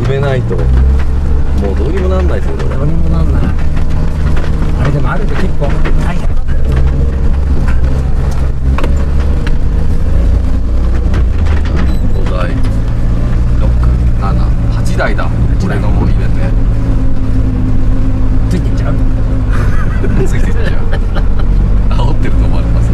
埋めないともうどうにもなんないですよ。 どうにもなんない。あれでもあると結構大変だったよ。 5台6、7、8台だ。俺のも入れてついてっちゃうついてっちゃう煽ってると思われます。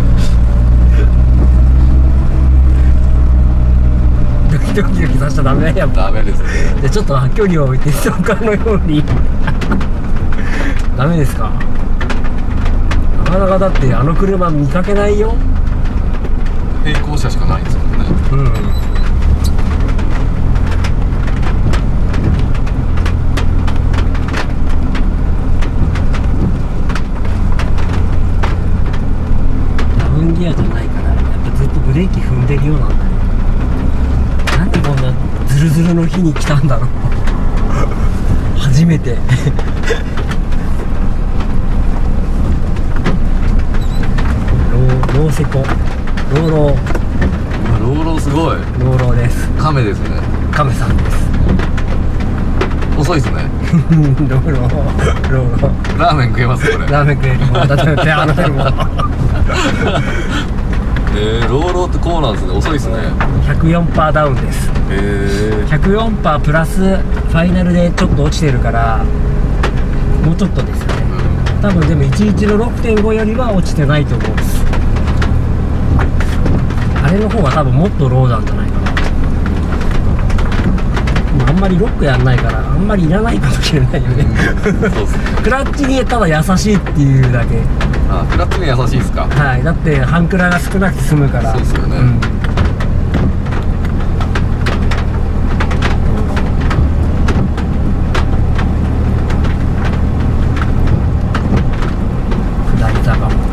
ドキドキさせちゃダメやっぱ。 ダメですね。 でちょっと距離を置いてストーカーのようにダメですか。なかなかだってあの車見かけないよ。 並行車しかないんですもんね。 うん。ダウンギアじゃないからやっぱずっとブレーキ踏んでるようなんだね。なんでこんなズルズルの日に来たんだろう初めてローセコローロローすごい。 ーローローです。 カメですね。 カメさんです遅いですね。 ローローラーメン食えますこれ。 ラーメン食えるもんだって手離せるもんローローってこうなんですね。遅いですね。 104% ダウンです。104% プラスファイナルでちょっと落ちてるからもうちょっとですよね。多分でも11の 6.5 よりは落ちてないと思うんです。あれの方が多分もっとローなんじゃないかな。あんまりロックやんないからあんまりいらないかもしれないよねそうですね。 クラッチにただ優しいっていうだけ。 あ、クラッチに優しいですか。 はい、だって半クラが少なくて済むから。 そうですよね。 下り坂も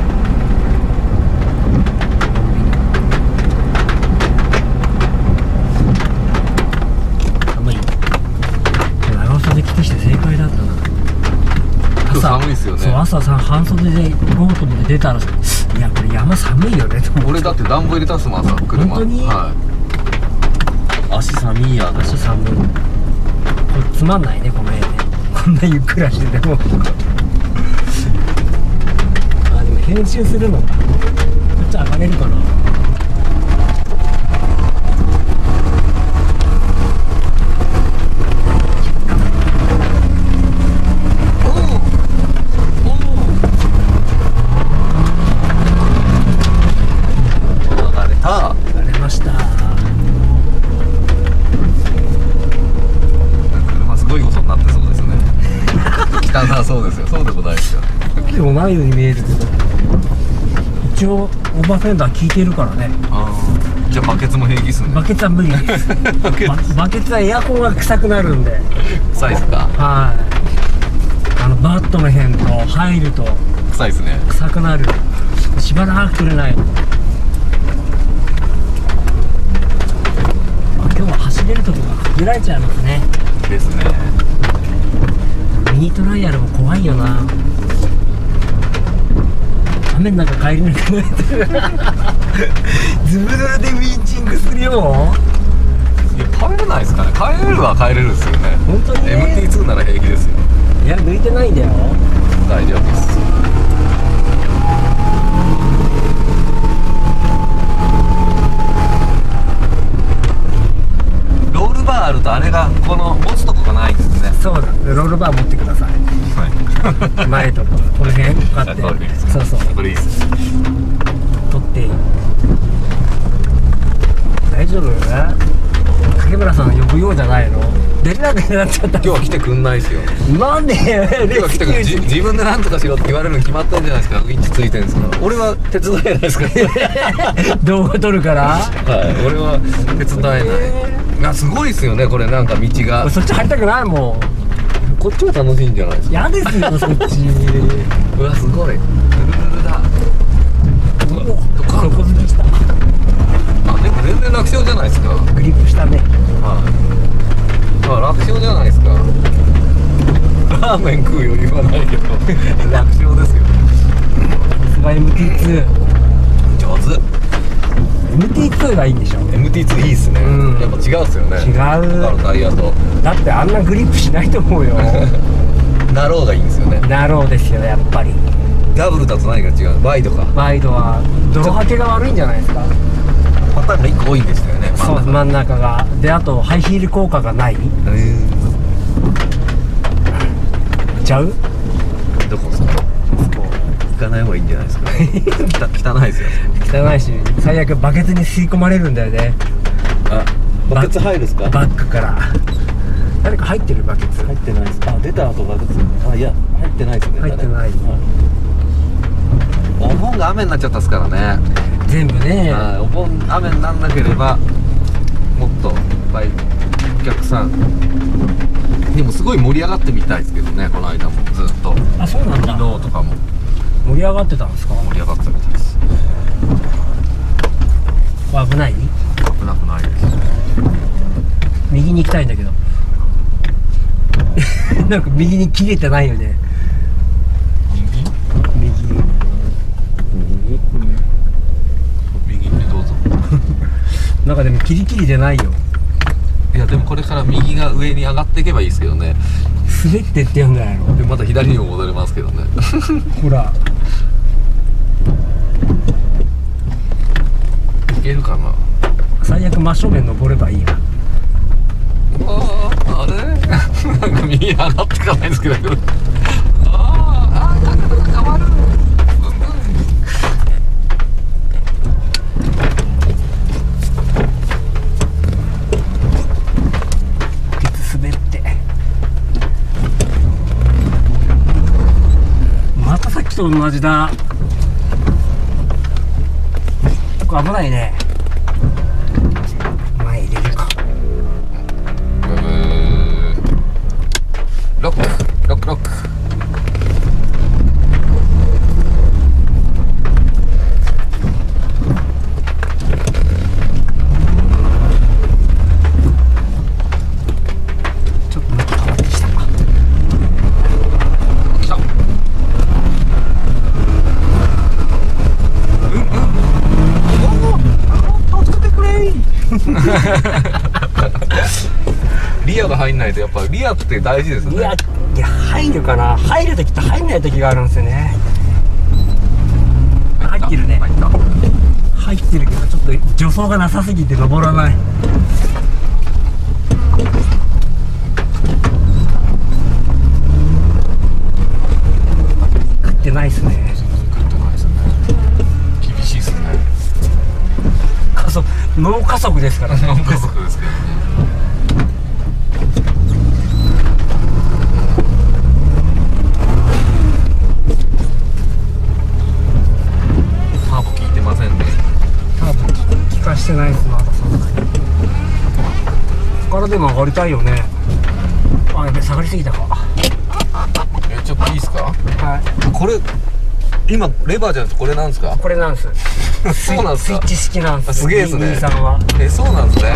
寒い。長袖着てきて正解だったな。 今日寒いですよね。 そう、朝さ半袖で行こうと思って出たらさ、いやこれ山寒いよねと思って。 俺だって暖房入れたんすもん朝車。 本当に？ はい。足寒いや。 足寒い。これつまんないねこの絵ね。こんなゆっくり走っててもあ、でも編集するのか。こっち上がれるかな。 そうですよ。そうでもないですよ。 でもないように見えるけど一応オーバーフェンダー効いてるからね。 ああ、じゃあバケツも平気っすね。 バケツは無理ですバケツはエアコンが臭くなるんで。 臭いっすか。 はい、バットの辺と入ると臭いっすね。 臭くなる。しばらく取れない。今日は走れる時が限られちゃいますね。 ですね。 ミニトライアルも怖いよな。雨の中帰れなくなってズブズブでミーチングするよ。 いや、帰れないですかね。帰れるは帰れるですよね。 本当にね。 MT2 なら平気ですよ。 いや抜いてないんだよ。 大丈夫です。ロールバーあるとあれがこの持つとこがないんですね。 そうだ、ロールバー持ってください。 はい。 前とかこの辺こうやって。そうそう、 これいいっす。 取っていい。大丈夫？影村さん呼ぶようじゃないの？出れなくなっちゃった。 今日は来てくんないですよ。 なんで？ 今日は来てくんない。自分で何とかしろって言われるの決まったんじゃないですか。ウィンチついてるんですから。俺は手伝えないですから動画撮るから。 はい、俺は手伝えない。すごいですよね、これなんか道が。 そっち入りたくないもん。 こっちは楽しいんじゃないですか。 嫌ですよそっち。 うわ、すごい。ルルルだ。 横付きした。 あ、でも全然楽勝じゃないですか。 グリップしたね。 はい。まあ楽勝じゃないですか。ラーメン食う余裕はないけど楽勝ですよ。 さすが MT2。 上手。 MT2 MT2 がいいんでしょ。 MT2 いいっすね、 うん、 やっぱ違うっすよね、 違う。 他のタイヤと。 だってあんなグリップしないと思うよ。 ナローがいいんですよね。 ナローですよやっぱり。 ダブルだと何が違う？ワイドか。 ワイドは泥はけが悪いんじゃないですか。 パターンが1個多いんでしたよね。 そう、真ん中が。であとハイヒール効果がない。ちゃう？ どこですか？行かない方がいいんじゃないですか。汚いですよ。 汚いし、最悪バケツに吸い込まれるんだよね。 あ、バケツ入るんですか？ バッグから誰か入ってる？バケツ入ってないです。あ、出た後バケツ。あ、いや入ってないですね。 入ってない。 お盆が雨になっちゃったっすからね。 全部ね。 お盆雨にならなければもっといっぱいお客さん。でもすごい盛り上がってみたいですけどね、この間もずっと。 あ、そうなんだ。 昨日とかも盛り上がってたんですか？ 盛り上がってたみたいです。 危ない？ 危なくないです。 右に行きたいんだけど。なんか右に切れてないよね。右ってどうぞ。なんかでもキリキリじゃないよ。 いやでもこれから右が上に上がっていけばいいですけどね。 滑ってってんだよ。 でまた左にも戻れますけどね。 ほらいけるかな。 最悪真正面登ればいいや。 あれなんか右に上がっていかないんですけど。角度が変わる。 滑ってまたさっきと同じだ。これ危ないね。前入れるか。 ロックロックロック。 ちょっと向き変わってきたか。 来た。 助けてくれ。 リアが入んないとやっぱリアって大事ですね。 いや入るかな。入る時と入んない時があるんですよね。入ってるね。 入った。 入ってるけどちょっと助走がなさすぎて登らない。食ってないっすね。 食ってないですね。厳しいっすね。 脳加速ですからね。 脳加速ですけどね。ターボ効いてませんね。 多分効かしてないです。まだそんなに。ここからでも上がりたいよね。あ、やべ下がりすぎたか。 ちょっといいっすか？ はい。 これ今レバーじゃなくてこれなんですか？ これなんです。 そうなんですか？ スイッチ式なんです。 すげえですね。 兄さんは。 そうなんですね。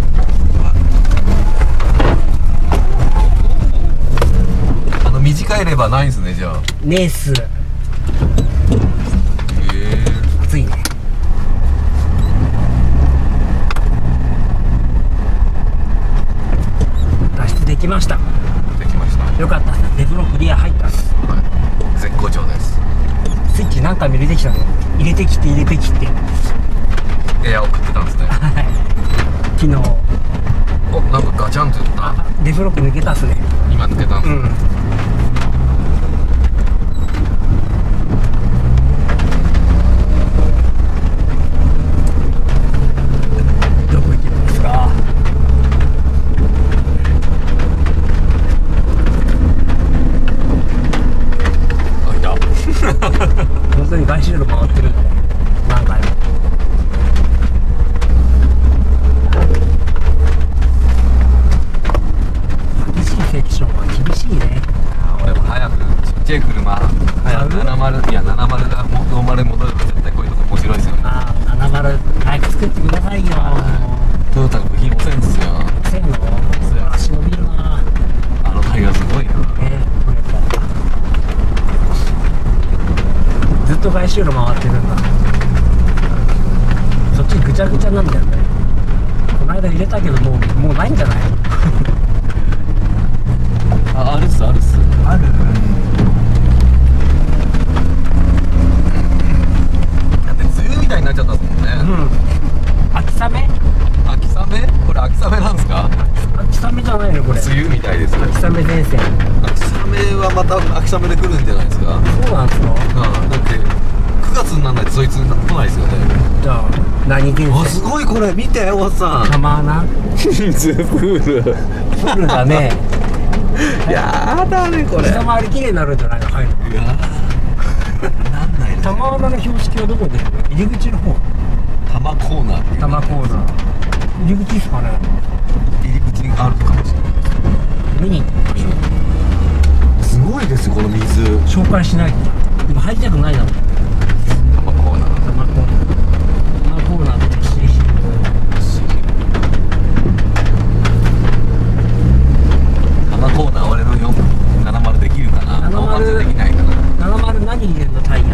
短いレバーないんですね、じゃあ。 ネース。熱いね。脱出できました。 できました。 よかった。デブロックリア入った。 はい、絶好調です。 スイッチ何回も入れてきたね。入れてきて入れてきて。 エアを食ってたんですね。 はい。昨日。 お、なんかガチャンと言った。 デブロック抜けたっすね。 今抜けたんです。 うん。どこ行けるんですか？ あ、いた。 本当に外周路回ってるんだね。何回も。激しいセクションは厳しいね。 俺も早くちっちゃい車早く70、いや70がノーマルに戻れば絶対こういうとこ面白いですよね。 ああ、70早く作ってくださいよ。 トヨタの部品遅いんですよ。 せんの足伸びるな。 あのタイヤすごいな。 これやっぱずっと外周路回ってるんだ。 ちょっっちぐちゃぐちゃなんだよね。この間入れたけどもうないんじゃない？ あるっすあるっす。 ある。 だって梅雨みたいになっちゃったっすもんね。 秋雨？ 秋雨？これ秋雨なんですか？ 秋雨じゃないのこれ。 梅雨みたいです。 秋雨前線。 秋雨はまた秋雨で来るんじゃないですか？ そうなんですよ。 だって9月にならないとそいつ来ないですよね。 じゃあ何前線？ すごいこれ見ておっさん。 たまな。 水プール。 プールだね。 やだねこれ。 下回り綺麗になるんじゃないの？入る。 いやなんないね。 玉穴の標識はどこで？入り口の方。 玉コーナーっていう。 玉コーナー。入り口ですかね。 入り口があるかもしれない。 見に行ってみましょう。 すごいですよこの水。 紹介しないと。今入りたくないだもん。 玉コーナー。 玉コーナー。玉コーナーで欲しいし。 玉コーナー俺の470できるかな。70できないかな。 70何入れるのタイヤ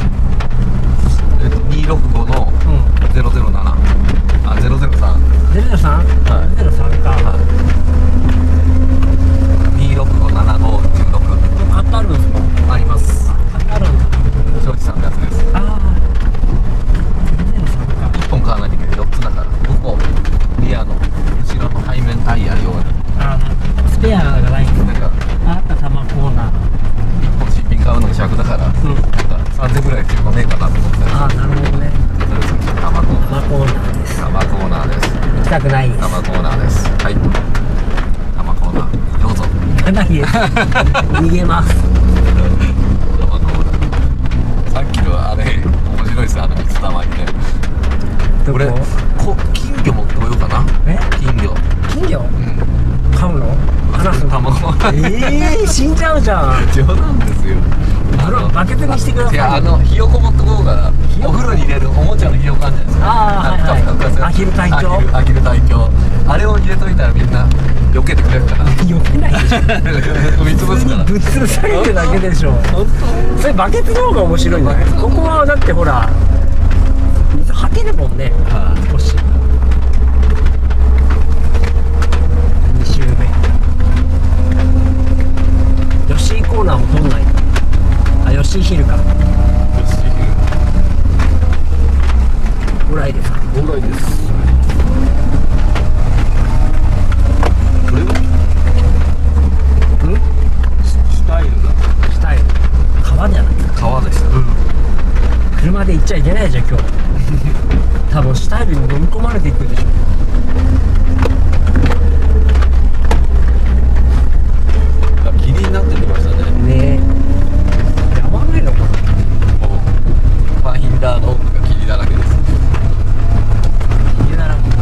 265の007、あ、003。 003？ はい。 003か。 はい。2657516。 買ってあるんですか？ あります。 買ってあるんだ。 庄司さんのやつです。 ああ。003か。 1本買わないといけない。4つだから。ここリアの後ろの背面タイヤ用に。 ああ、スペアがないんだ。 なんかあった玉コーナー。 1本新品買うのに100だから、なんか3000ぐらい中古ねえかなと思ってたら。 ああ、なるほどね。 玉コーナー。 玉コーナーです。 玉コーナーです。 行きたくないです。 玉コーナーです。はい。玉コーナーどうぞ。 行かないです。逃げます。 玉コーナー。さっきのあれ面白いです。水玉にね。 どこ？ 俺金魚持ってこようかな。 え？ 金魚。 金魚？ うん。 買うの？話すの？ 卵。 死んじゃうじゃん。 冗談ですよ。 バケツにしてください。 いやひよこ持ってこうから。お風呂に入れるおもちゃのひよこあるじゃないですか。 ああ、はいはい。アヒル隊長。 アヒル隊長。あれを入れといたらみんな避けてくれるから。 避けないでしょ。 見つぶすから。 ぶっ潰されるだけでしょ。それバケツの方が面白いんじゃない？ここはだってほら水はけるもんね。少し。2周目。吉井コーナーも通んない。あ、吉井ヒルか。オーライですか？ オーライです。これは？シュタイルだ。 シュタイル。川じゃない？ 川でした。 車で行っちゃいけないじゃん今日。多分シュタイルに飲み込まれていくでしょ。 霧になってきましたね。 ねえ。やばないのかな？ ファインダーの奥が霧だらけです。 家だらけだ。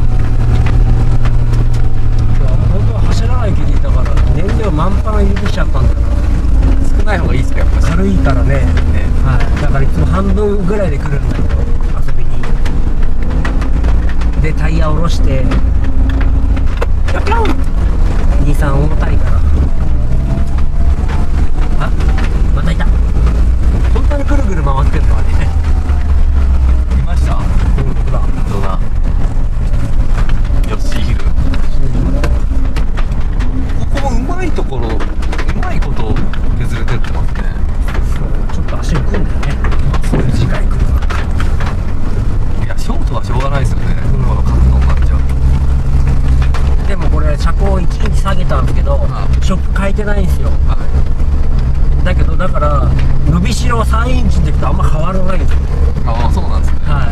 いや本当は走らない霧だから燃料満帆入れてきちゃったんだよな。 少ない方がいいですかやっぱり。 軽いからね。はい。だからいつも半分ぐらいで来るんだけど遊びに。でタイヤ下ろしてやっぴょん23重たいから。あ、またいた。本当にぐるぐる回ってんのあれ。 いました。 ほら。 どうだ。ヨッシーヒル。ここもうまいところ、うまいこと削れてってますね。 そう、ちょっと足浮くんだよね。そういう次回来るわ。 いや、ショートはしょうがないですよね。この角度になっちゃう。 でもこれ車高1インチ下げたんですけど、ショック変えてないんですよ。だけどだから伸びしろ3インチの時とあんま変わらないんですよ。 ああ、そうなんですね。 はい。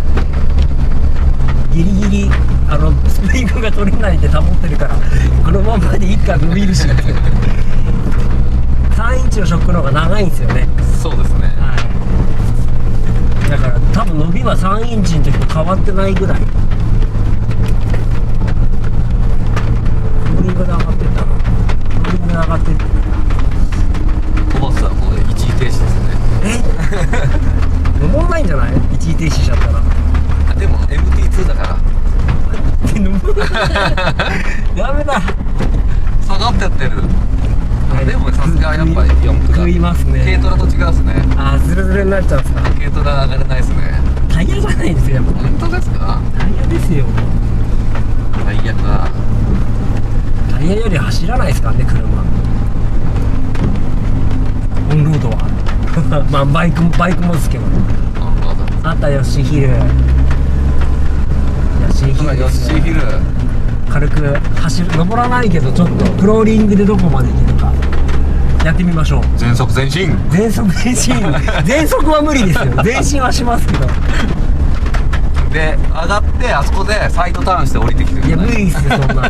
ギリギリスプリングが取れないで保ってるからこのままでいいか伸びるし。3インチのショックの方が長いんですよね。 そうですね。 はい。だから多分伸びは3インチの時と変わってないぐらい。ローリングで上がってったな。ローリングで上がってって。 コバスはこれ一時停止ですね。 登んないんじゃない？一時停止しちゃったら。 でも MT2 だから登る。ダメだ。 下がってやってる。でもさすがやっぱり4区だ。 食いますね。 軽トラと違うっすね。 あー、ズルズルになっちゃうんですか。 軽トラ上がれないっすね。 タイヤじゃないですよ。 本当ですか？ タイヤですよ。 タイヤか。 タイヤより走らないですからね、車。オンロードはまあバイクもですけど。あったヨッシーヒル。ヨッシーヒルヨッですね。 シーヒル。 軽く登らないけど、ちょっとクローリングでどこまで行けるかやってみましょう。 全速前進。 全速前進全速は無理ですよ。前進はしますけど。 で上がってあそこでサイドターンして降りてきてください。 いや無理っすよ、そんなの。 どう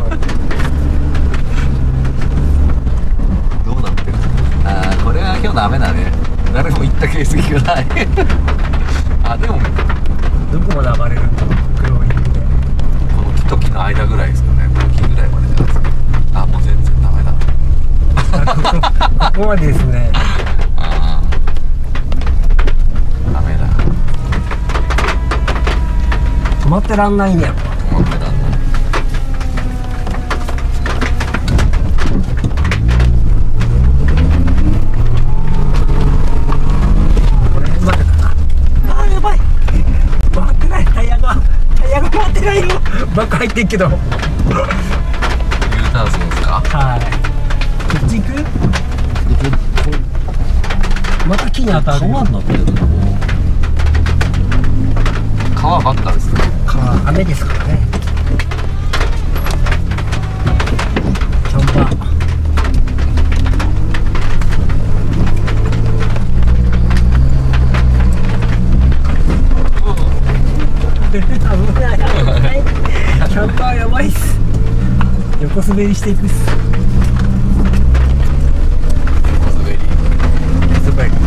なってる？ああ、これは今日ダメだね。誰も行った形跡がないあ、でもどこまで上がれるんだろう、クローリングで。 この木と木の間ぐらいですかね。この木ぐらいまでじゃないですか。あ、もう全然ダメだここまでですね。 ああ、ダメだ。 止まってらんないね、やっぱ。 止まってらんない。 これまでかな。あーやばい、回ってない。タイヤが回ってないよ。バック入ってんけど。 U ターンするんですか？ はい、こっち行く？また木に当たる。 川になってるの？川ばっかですね。 川、雨ですからね。キャンパー危ない危ない。キャンパーやばいっす。横滑りしていくっす。 滑り。 滑り。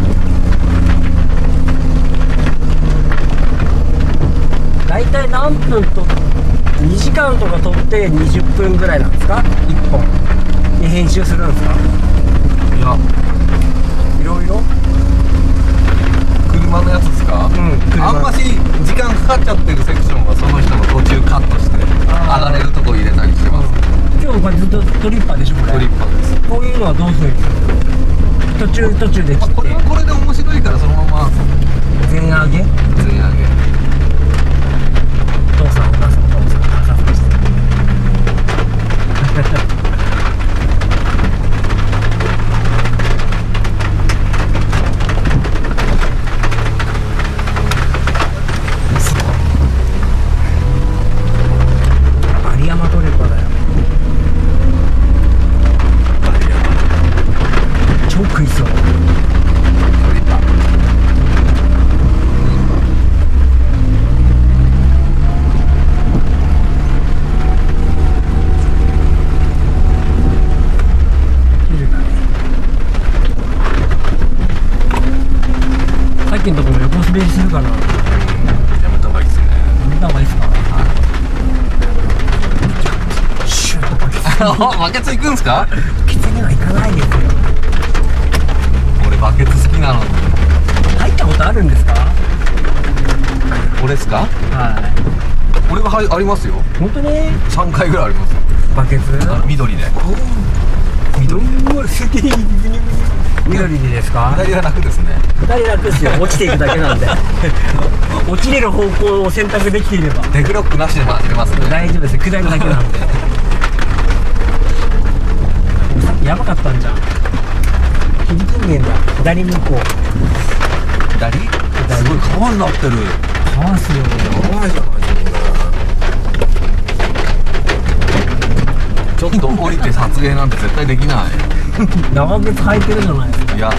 大体何分と2時間とか撮って20分ぐらいなんですか、1本に編集するんですか？ いや、 いろいろ。 車のやつですか？ うん、車あんまし時間かかっちゃってるセクションはその人の途中カットして上がれるとこ入れたりしてます。 今日これずっとトリッパーでしょ、これ。 トリッパーです。 こういうのはどうするんですか？途中で切ってこれはこれで面白いからそのまま全上げ。 全上げ。 お父さんお母さんお父さん母さんして有山トリッパーだよ。超食いそう。 トリッパー。 さっきのところ横滑りするかな。 やめた方がいいですね。 やめた方がいいですか？シュッとバケツ。 バケツ行くんすか？ バケツにはいかないですよ。 俺バケツ好きなのに。 入ったことあるんですか？ 俺ですか？ は俺はありますよ。 い。本当に 3回ぐらいありますよ。 バケツ？ 緑で。 緑。緑でですか？ 左は楽ですね。 左楽ですよ。落ちていくだけなんで。落ちれる方向を選択できていればデフロックなしでも走れますね。 大丈夫です。下りだけなんで。さっきやばかったんじゃん。切り金源だ。左向こう。 左？すごい川になってる。 川っすよ。 やばいじゃないですか。ちょっと降りて撮影なんて絶対できない。 長靴履いてるじゃないですか。 いや、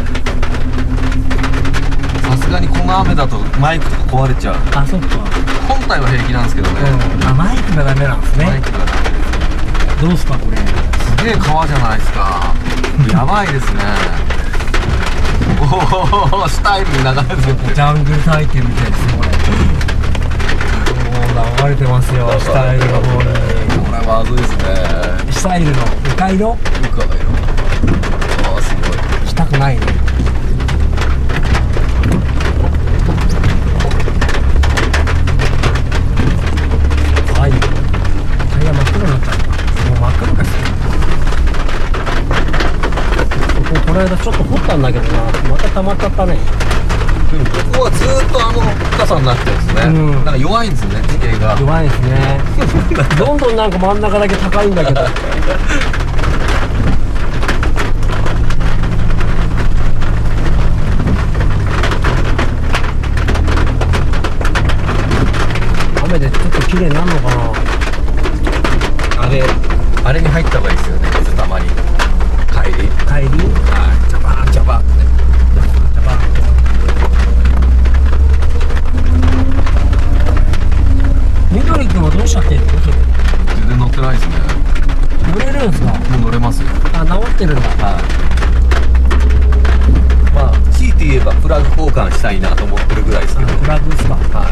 さすがにこの雨だとマイクとか壊れちゃう。 あ、そっか。 本体は平気なんですけどね。 あ、マイクがダメなんですね。 マイクがダメ。 どうすかこれ。 すげえ川じゃないですか。やばいですね。おお、スタイルに流れてる。 ジャングル体験みたいですよこれ。もう流れてますよ、スタイルが方に。 これまずいですね。 スタイルの迂回路。 ああ、すごい。 したくないね。はい。タイヤ真っ黒になっちゃった。もう真っ黒かしら。この間ちょっと掘ったんだけどな、また溜まっちゃったね。 でもここはずーっと深さになってるんですね、なんか弱いんですね、地形が。 弱いですねどんどんなんか真ん中だけ高いんだけど雨でちょっと綺麗になるのかな。 あれに入った方がいいですよね、水たまり。帰り、 はい、 ジャバーンジャバーンってジャパン緑くんはどうしちゃってんのそれ。 全然乗ってないですね。 乗れるんすか。 もう乗れますよ。 あ、直ってるんだ。 はい。まあ強いて言えばプラグ交換したいなと思ってるぐらいですけど。 プラグですか。 はい。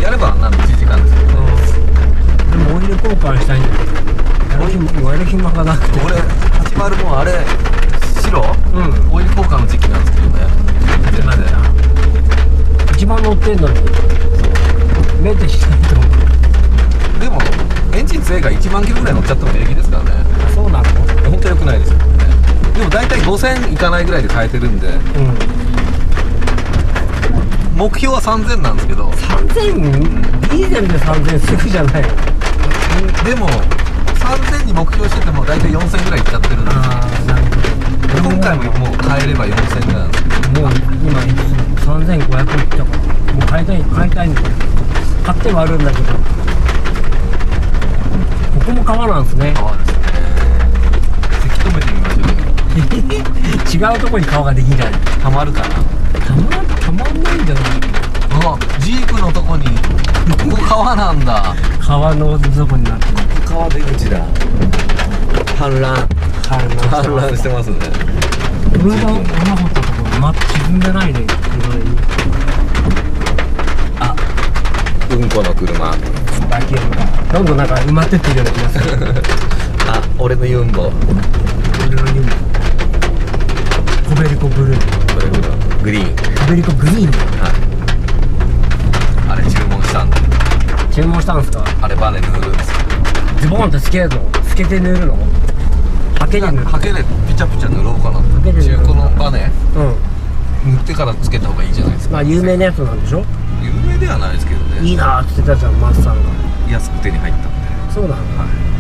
やればなんで1時間ですけどね。 でもオイル交換したいんだけどやる暇がなくて。 俺80もあれ白、 うん、 オイル交換の時期なんですけどね。全然一番乗ってんのにメンテしないと思う。 でもエンジン強いから1万キロぐらい乗っちゃっても平気ですからね。 そうなの。 本当良くないですよね。でも大体5000いかないぐらいで変えてるんで、目標は3000なんですけど。 3000、ディーゼルで3000すぐじゃない。 でも3000に目標してても大体4000ぐらいいっちゃってるんですよ。 ああ、なるほど。 今回ももう変えれば4000ぐらいなんですけど、 もう今3500いったからもう買いたいんだよ。買ってはあるんだけど、ここも川なんですね。 川ですね。せき止めてみましょうよ。 違うとこに川ができない。 たまるかな。 たまんないんじゃない。 あ、ジープのとこにここ川なんだ。 川のとこになってる。 川出口だ。氾濫してますね。 上が穴掘ったところ沈んでないね。 あ、うんこの車。 バキュームがどんどんなんか埋まってってるような気がするあ、俺のユンボ。 コベリコブルー、 グリーン。 コベリコグリーン。 はい。あれ注文したんで。 注文したんですか。 あれバネ塗るんですよ。 ズボンってつけるの？つけて塗るの？ハケで塗る？ ハケでピチャピチャ塗ろうかな。 ハケで塗る。 中古のバネ。塗ってからつけた方がいいじゃないですか。 まあ有名なやつなんでしょ。 有名ではないですけどね。 いいなーって言ってたじゃん、マスさんが。 安く手に入ったんで。 そうなんだ。